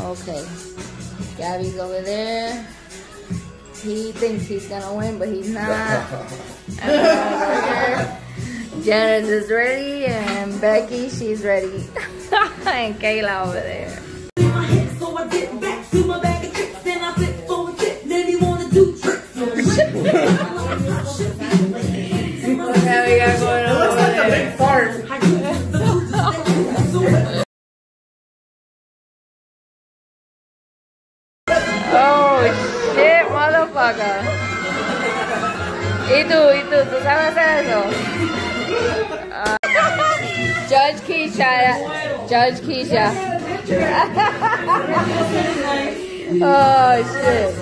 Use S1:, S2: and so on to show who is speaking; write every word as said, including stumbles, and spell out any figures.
S1: Okay. Gabby's over there. He thinks he's gonna win, but he's not. Janice is ready, and Becky, she's ready. And Kayla over there.
S2: So I get back to my bag of tricks, then I flip for a tip, then he wanna do tricks.
S1: What the hell we got going on over there?
S3: Big fart.
S1: Oh shit, motherfucker. ¿Y tú, y tú, tú sabes hacer eso? Uh, Judge Keisha, Judge Keisha. Oh shit.